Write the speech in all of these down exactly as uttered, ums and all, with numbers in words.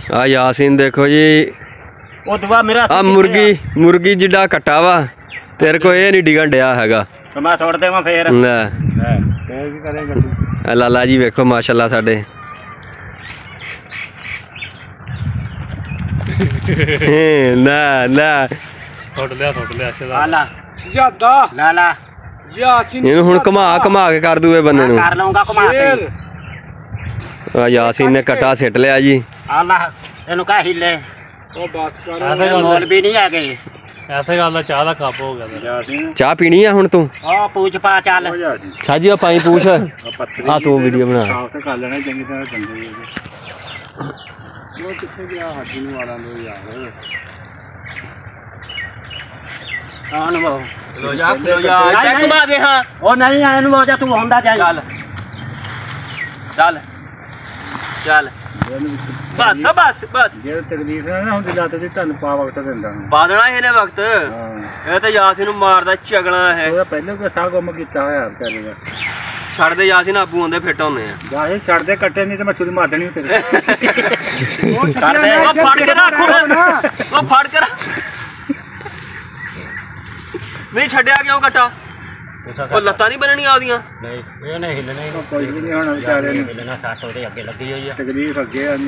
आ यासीन देखो जी ओ दुआ मेरा आ मुर्गी मुर्गी जिड्डा कट्टा वा तेरे को ये नहीं डिगन डया हैगा तो मैं छोड़ देवां फिर ले फिर की करेगा लाला जी वेखो माशाल्लाह साडे ना ना छोड़ लिया छोड़ लिया लाला ज्यादा लाला यासीन इन्हें हुन घुमा घुमा के कर दूए बंदे नु कर लूंगा घुमा के आ यासीन ने कट्टा सिट लिया जी अल्लाह इनु कह हिले ओ बस कर मोल भी नहीं आ गए ऐसे गल दा चाह दा कप हो गया यासीन चाह पीनी है हुन तू ओ पूछ पा चल छाजी आ पाई पूछ आ तू वीडियो बना साफ ते कर लेना चंगी तरह गंदे वो किथे गया हाजी नु वाला लो यार आन वो लो जा लो जा चेक घुमा दे हां ओ नहीं आए नु जा तू होंदा जा चल चल चल बस बस बस जे तकलीफ है ना हुंदी लाते दी तन पा वक्त दिंदा बादना ਇਹਨੇ वक्त ਇਹ ਤੇ यासीन ਨੂੰ ਮਾਰਦਾ ਚਗਲਾ ਹੈ ਉਹ ਪਹਿਲੇ ਕੋਈ ਸਾਹ ਗੁੰਮ ਕੀਤਾ ਹੋਇਆ ਵਿਚਾਰੇ ਛੱਡ ਦੇ यासीन ਆਬੂ ਹੁੰਦੇ ਫਿੱਟ ਹੁੰਦੇ ਆ यासीन ਛੱਡ ਦੇ ਕੱਟੇ ਨਹੀਂ ਤੇ ਮੈਂ ਛੁਰੀ ਮਾਰ ਦੇਣੀ ਤੇਰੇ ਉਹ ਛੱਡ ਦੇ ਉਹ ਫੜ ਕੇ ਰੱਖ ਉਹ ਫੜ ਕੇ ਰੱਖ ਨਹੀਂ ਛੱਡਿਆ ਕਿਉਂ ਕੱਟਾ ਉਹ ਲੱਤਾਂ ਨਹੀਂ ਬਣਨੀਆਂ ਆਦੀਆਂ ਨਹੀਂ ਇਹ ਨਹੀਂ ਹਿੱਲਣਾ ਹੀ ਕੋਈ ਵੀ ਨਹੀਂ ਹੋਣਾ ਵਿਚਾਰੇ ਨੂੰ ਹਿੱਲਣਾ ਸੱਟ ਉਹਦੇ ਅੱਗੇ ਲੱਗੀ ਹੋਈ ਆ ਤਕਲੀਫ ਅੱਗੇ ਆ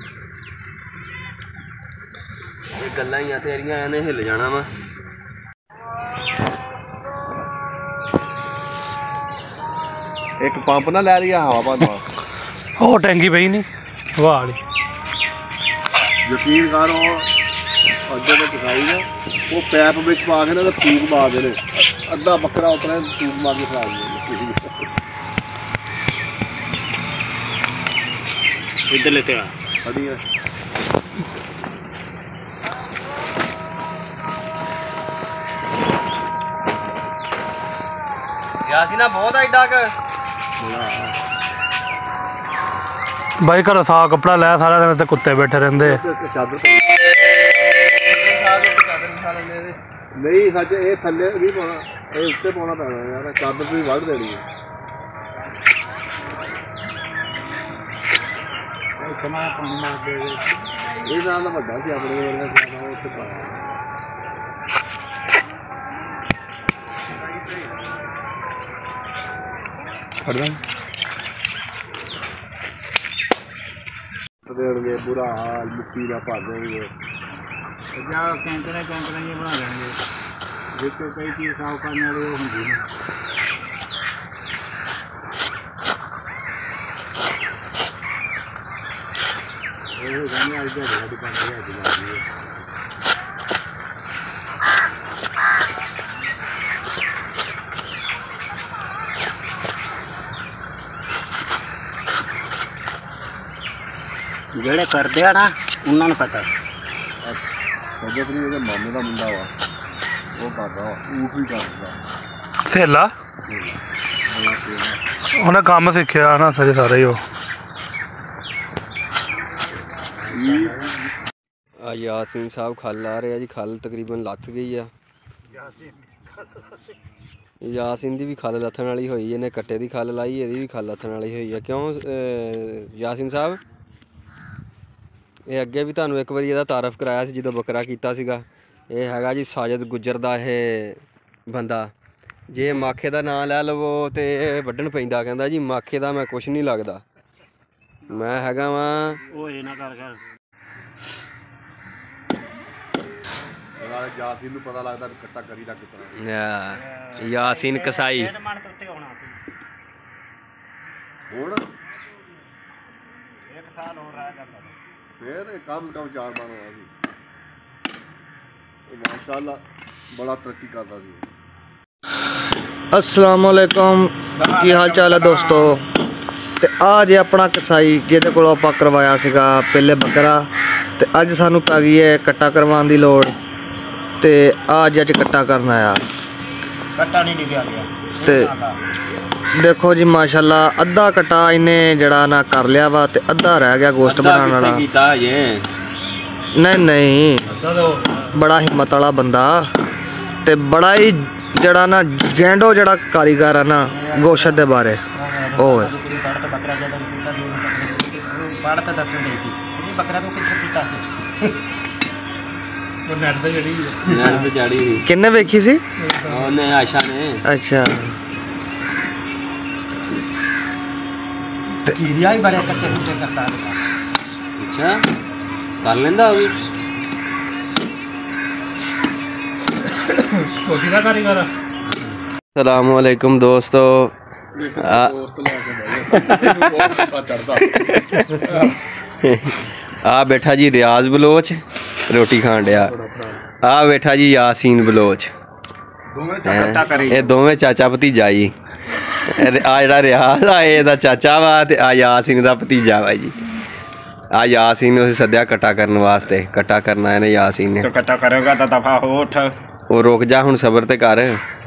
ਇਹ ਗੱਲਾਂ ਹੀ ਆ ਤੇਰੀਆਂ ਇਹਨੇ ਹਿੱਲ ਜਾਣਾ ਵਾ एक पंप ना लै लिया हवा भरना ओ टैंकी पई नहीं वाह वाली यकीन कर अगे में दिखाई ना वो पैप में पा के ना फूक मारते हैं अद्धा बकरा उतरा फूक मार के खा इधर लेते आ खड़ी है यासीन बहुत एडा क भाई घर साफ कपड़ा लै सारा दिन ते कुत्ते बैठे रहंदे नहीं सच ये थले नहीं पाना ये उत्ते पाना पैना यार चादर भी वड़ देनी है कमा पानी मार दे ये नाल दा वड्डा सी अपने वर्गा सी उत्ते पाया देंगे बुरा हाल मिट्टी का पा देंगे कैंकरे कैंकरे ये बना देंगे जिसको कई चीज़ साफ करने वाली वो होंगी ना वो जाने आज जा रहा दुकान पे आज जा रही है ਜਿਹੜੇ ਕਰਦੇ ਆ ਨਾ ਉਹਨਾਂ ਨੂੰ ਪਤਾ ਉਹਦੇ ਵੀ ਇਹਦੇ ਮਾਮੇ ਦਾ ਮੁੰਡਾ ਵਾ ਉਹ ਕਰਦਾ ਵਾ ਉਹ ਵੀ ਕਰਦਾ ਸੇਲਾ ਉਹਨੇ ਕੰਮ ਸਿੱਖਿਆ ਨਾ ਸਾਰੇ ਸਾਰੇ ਹੀ ਉਹ आ यासीन साहब खल आ रहे जी खल तकरीबन लथ गई है यासीन की भी खल लथन वाली हुई है कट्टे की खल लाई ये भी खल लथन वाली हुई है क्यों यासीन साहब ये अगे भी तुहानू एक बार इहदा तारफ कराया सी जो बकरा कीता सीगा ये हैगा जी साजिद गुजर दा ये बंदा जे माखे का नाम लै लवो तो वड्डण पैंदा कहंदा जी माखे का मैं कुछ नहीं लगता मैं हैगा वा यासीन नूं पता लगदा कट्टा करी दा कितना यासीन कसाई हुण एक साल हो रहा है फिर कम से कम चार बार होया सी माशाअल्लाह बड़ा तरक्की करदा सी। अस्सलाम वालेकुम की हाल चाल है दोस्तों ते आज अपना कसाई जिहदे कोलों आपां करवाया सीगा पहले बकरा ते अज सानू पै गई है कट्टा करवाउण दी लोड़ ते आज अज कट्टा करना आया कट्टा नहीं निकल गया ते देखो जी माशाल्लाह अद्धा कट्टा इन्हें जड़ा ना कर लिया वा ते अद्धा रह गया गोश्त बनाने वाला नहीं नहीं बड़ा हिम्मत वाला बंदा ते बड़ा ही जड़ा ना गेंडो जड़ा कारीगर है ना गोश्त दे बारे ओ ਕਾੜ ਤਾਂ ਦੱਸਣ ਦੇ ਸੀ ਇਹ ਬੱਕਰਾ ਤੋਂ ਕਿੱਥੇ ਕੀਤਾ ਸੀ ਉਹ ਨੈਟ ਤੇ ਜਿਹੜੀ ਨੈਣ ਤੇ ਚੜੀ ਸੀ ਕਿੰਨੇ ਵੇਖੀ ਸੀ ਉਹਨੇ ਆਸ਼ਾ ਨੇ ਅੱਛਾ ਕੀਰੀਆ ਹੀ ਬੜੇ ਕੱਟੇ ਕੁੱਟੇ ਕਰਦਾ ਅੱਛਾ ਕਰ ਲੈਂਦਾ ਉਹ ਵੀ ਛੋਟੀ ਦਾ ਕਾਰੀਗਰ ਸਲਾਮ ਅਲੈਕੁਮ ਦੋਸਤੋ ਆ ਆ ਬੈਠਾ ਜੀ ਰਿਆਜ਼ ਬਲੋਚ ਰੋਟੀ ਖਾਣ ਡਿਆ ਆ ਬੈਠਾ ਜੀ ਯਾਸੀਨ ਬਲੋਚ ਇਹ ਦੋਵੇਂ ਚਾਚਾ ਭਤੀਜਾ ਜੀ ਆ ਜਿਹੜਾ ਰਿਆਜ਼ ਆ ਇਹਦਾ ਚਾਚਾ ਵਾ ਤੇ ਆ ਯਾਸੀਨ ਦਾ ਭਤੀਜਾ ਵਾ ਜੀ ਆ ਯਾਸੀਨ ਨੂੰ ਅਸੀਂ ਸੱਦਿਆ ਕੱਟਾ ਕਰਨ ਵਾਸਤੇ ਕੱਟਾ ਕਰਨਾ ਇਹਨੇ ਯਾਸੀਨ ਨੇ ਕੱਟਾ ਕਰੇਗਾ ਤਾਂ ਦਫਾ ਹੋ ਉੱਠ ਉਹ ਰੁਕ ਜਾ ਹੁਣ ਸਬਰ ਤੇ ਕਰ